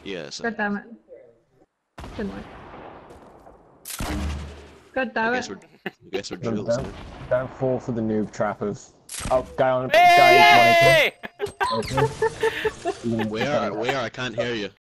Yes. God damn it. Didn't work. God damn it. I guess we're drills. Don't fall for the noob trap of. Oh, guy on. Hey! Guy. Where? I can't hear you.